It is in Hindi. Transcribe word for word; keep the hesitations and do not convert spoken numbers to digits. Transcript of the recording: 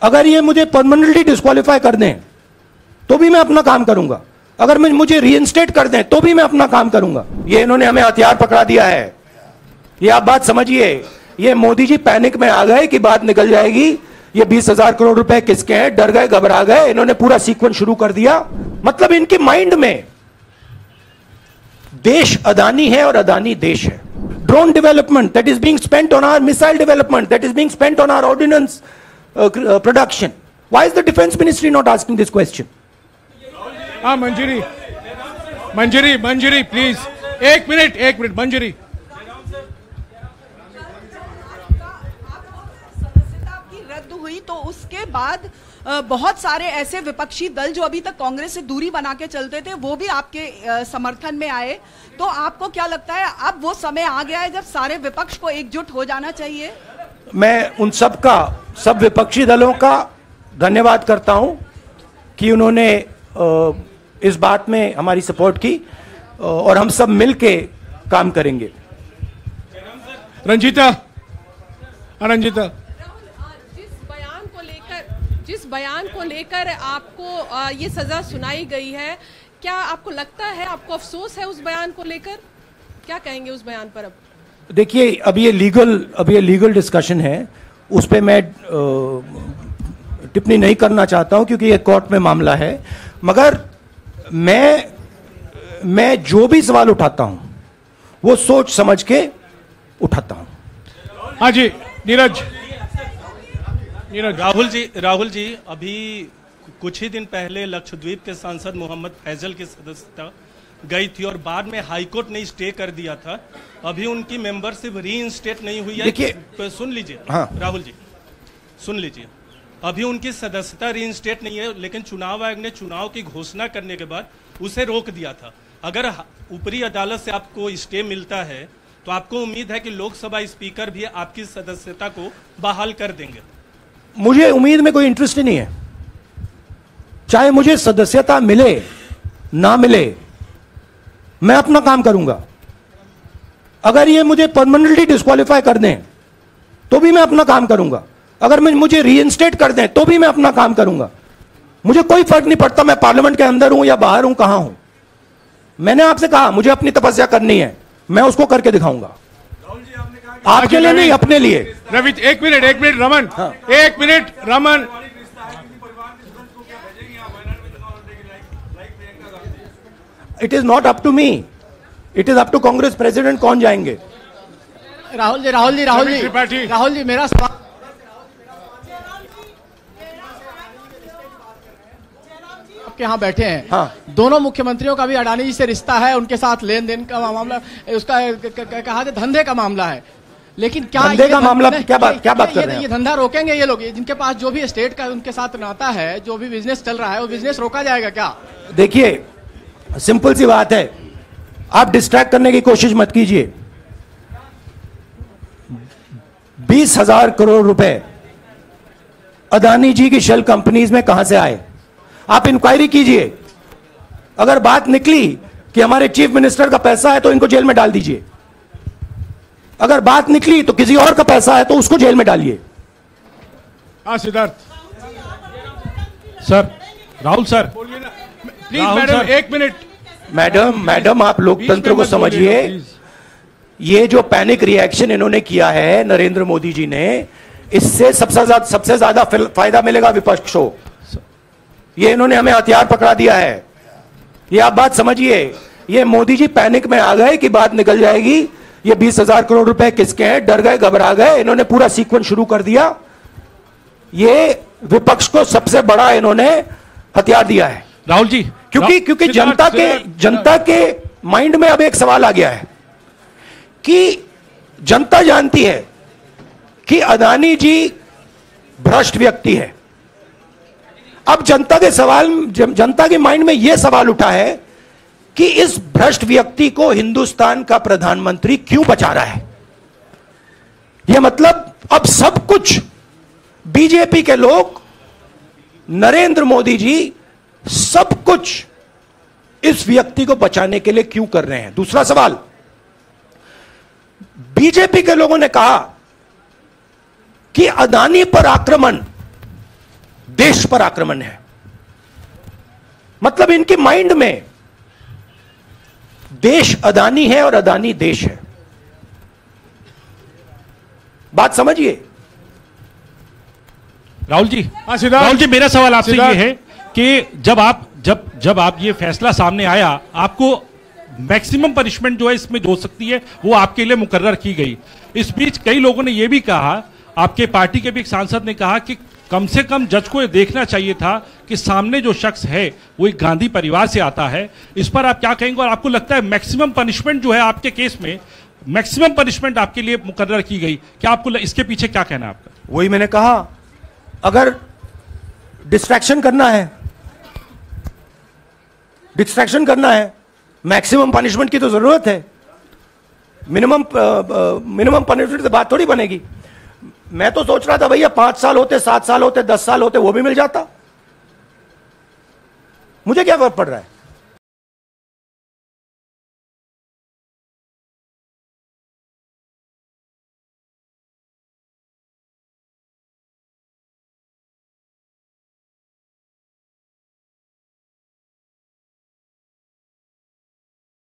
अगर ये मुझे परमानेंटली डिस्क्वालीफाई कर दें तो भी मैं अपना काम करूंगा, अगर मैं मुझे रीइंस्टेट कर दें तो भी मैं अपना काम करूंगा। ये इन्होंने हमें हथियार पकड़ा दिया है, ये आप बात समझिए। ये मोदी जी पैनिक में आ गए कि बात निकल जाएगी, ये बीस हजार करोड़ रुपए किसके हैं, डर गए, घबरा गए, इन्होंने पूरा सीक्वेंस शुरू कर दिया। मतलब इनके माइंड में देश अदानी है और अदानी देश है। Drone development that is being spent on our missile development, that is being spent on our ordnance production. Why is the defence ministry not asking this question? हाँ मंजरी, मंजरी, मंजरी प्लीज, एक मिनट, एक मिनट मंजरी। रद्द हुई तो उसके बाद बहुत सारे ऐसे विपक्षी दल जो अभी तक कांग्रेस से दूरी बना के चलते थे वो भी आपके समर्थन में आए। तो आपको क्या लगता है अब वो समय आ गया है जब सारे विपक्ष को एकजुट हो जाना चाहिए? मैं उन सब का, सब विपक्षी दलों का धन्यवाद करता हूं कि उन्होंने इस बात में हमारी सपोर्ट की और हम सब मिलके काम करेंगे। रंजीता, रंजीता, जिस बयान को लेकर जिस बयान को लेकर आपको ये सजा सुनाई गई है, क्या आपको लगता है, आपको अफसोस है उस बयान को लेकर? क्या कहेंगे उस बयान पर? अब देखिए, अब ये लीगल अब ये लीगल डिस्कशन है, उस पर मैं टिप्पणी नहीं करना चाहता हूं क्योंकि ये कोर्ट में मामला है। मगर मैं मैं जो भी सवाल उठाता हूं वो सोच समझ के उठाता हूं। हाँ जी, नीरज। नीरज। राहुल जी, राहुल जी, अभी कुछ ही दिन पहले लक्षद्वीप के सांसद मोहम्मद फैजल की सदस्यता गई थी और बाद में हाईकोर्ट ने स्टे कर दिया था। अभी उनकी मेंबरशिप रीइंस्टेट नहीं हुई है। देखिए, सुन लीजिए। हाँ। राहुल जी सुन लीजिए, अभी उनकी सदस्यता रीइंस्टेट नहीं है, लेकिन चुनाव आयोग ने चुनाव की घोषणा करने के बाद उसे रोक दिया था। अगर ऊपरी अदालत से आपको स्टे मिलता है तो आपको उम्मीद है कि लोकसभा स्पीकर भी आपकी सदस्यता को बहाल कर देंगे? मुझे उम्मीद में कोई इंटरेस्ट नहीं है, चाहे मुझे सदस्यता मिले ना मिले, मैं अपना काम करूंगा। अगर ये मुझे परमानेंटली डिस्क्वालीफाई कर दें तो भी मैं अपना काम करूंगा, अगर मैं मुझे रीइंस्टेट कर दें तो भी मैं अपना काम करूंगा। मुझे कोई फर्क नहीं पड़ता मैं पार्लियामेंट के अंदर हूं या बाहर हूं, कहां हूं। मैंने आपसे कहा मुझे अपनी तपस्या करनी है, मैं उसको करके दिखाऊंगा। आपके लिए नहीं, अपने लिए। रवि, एक मिनट, एक मिनट रमन। हाँ। एक minute Raman. It is not up to me, it is up to Congress president कौन जाएंगे। राहुल जी, राहुल जी, राहुल जी, राहुल जी, मेरा सवाल आपके यहाँ बैठे हैं। हाँ। दोनों मुख्यमंत्रियों का भी अडानी जी से रिश्ता है, उनके साथ लेन देन का मामला, उसका कहा जाए धंधे का मामला है। लेकिन क्या धंधे का मामला, क्या बात क्या बात कर रहे हैं? ये धंधा रोकेंगे ये लोग, जिनके पास जो भी स्टेट का उनके साथ नाता है, जो भी बिजनेस चल रहा है, वो बिजनेस रोका जाएगा क्या? देखिए, सिंपल सी बात है, आप डिस्ट्रैक्ट करने की कोशिश मत कीजिए। बीस हजार करोड़ रुपए अदानी जी की शेल कंपनीज में कहां से आए? आप इंक्वायरी कीजिए। अगर बात निकली कि हमारे चीफ मिनिस्टर का पैसा है तो इनको जेल में डाल दीजिए। अगर बात निकली तो किसी और का पैसा है तो उसको जेल में डालिए। हाँ Siddharth sir, Rahul sir please. Madam एक मिनट। मैडम मैडम आप लोकतंत्र को समझिए। ये जो पैनिक रिएक्शन इन्होंने किया है नरेंद्र मोदी जी ने, इससे सबसे ज्यादा सबसे ज्यादा फायदा मिलेगा विपक्ष को। ये इन्होंने हमें हथियार पकड़ा दिया है, ये आप बात समझिए। ये मोदी जी पैनिक में आ गए कि बात निकल जाएगी, ये बीस हजार करोड़ रुपए किसके हैं, डर गए, घबरा गए, इन्होंने पूरा सीक्वेंस शुरू कर दिया। ये विपक्ष को सबसे बड़ा इन्होंने हथियार दिया है राहुल जी, क्योंकि क्योंकि जनता के जनता के माइंड में अब एक सवाल आ गया है कि जनता जानती है कि अदानी जी भ्रष्ट व्यक्ति है। अब जनता के सवाल जनता के माइंड में यह सवाल उठा है कि इस भ्रष्ट व्यक्ति को हिंदुस्तान का प्रधानमंत्री क्यों बचा रहा है। यह मतलब अब सब कुछ बीजेपी के लोग, नरेंद्र मोदी जी सब कुछ इस व्यक्ति को बचाने के लिए क्यों कर रहे हैं। दूसरा सवाल, बीजेपी के लोगों ने कहा कि अदानी पर आक्रमण देश पर आक्रमण है। मतलब इनके माइंड में देश अदानी है और अदानी देश है। बात समझिए। राहुल जी, हाँ, सिद्धार्थ। राहुल जी, मेरा सवाल आपसे सिद्धार्थ। ये है कि जब आप जब जब आप ये फैसला सामने आया, आपको मैक्सिमम पनिशमेंट जो है इसमें जो हो सकती है वो आपके लिए मुकर्रर की गई। इस बीच कई लोगों ने यह भी कहा, आपके पार्टी के भी एक सांसद ने कहा कि कम से कम जज को यह देखना चाहिए था कि सामने जो शख्स है वो एक गांधी परिवार से आता है। इस पर आप क्या कहेंगे? और आपको लगता है मैक्सिमम पनिशमेंट जो है आपके केस में, मैक्सिमम पनिशमेंट आपके लिए मुकर्रर की गई, क्या आपको इसके पीछे क्या कहना है आपका? वही मैंने कहा, अगर डिस्ट्रैक्शन करना है डिस्ट्रैक्शन करना है मैक्सिमम पनिशमेंट की तो जरूरत है। मिनिमम मिनिमम पनिशमेंट से बात थोड़ी बनेगी। मैं तो सोच रहा था भैया पांच साल होते, सात साल होते, दस साल होते, वो भी मिल जाता। मुझे क्या फर्क पड़ रहा है?